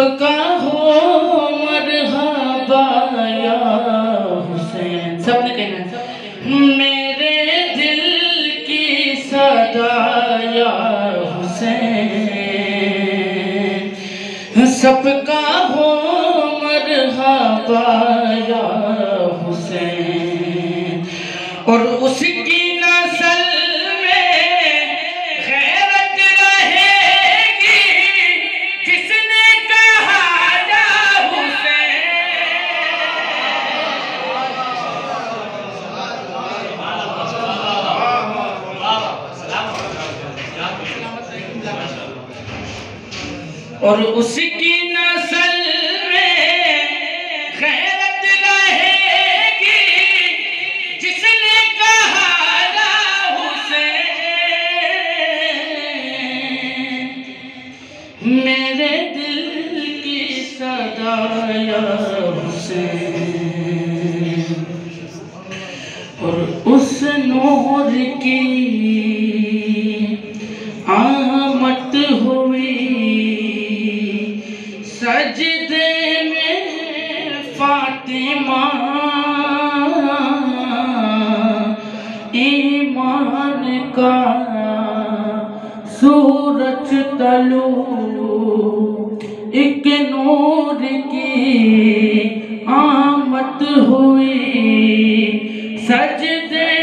सबका हो मरहबा या हुसैन। सबने कहना है मेरे दिल की सदा या हुसैन। सबका हो मरहबा या हुसैन। और उसकी नस्ल में गैरत रहेगी जिसने कहा या हुसैन। और उसकी नस्ल में गैरत रहेगी जिसने कहा या हुसैन। मेरे दिल की सदा या हुसैन। और उस नूर की आमद हुई सजदे में फातिमा। ईमान का सूरज तलू एक नूर की आमद हुई सजदे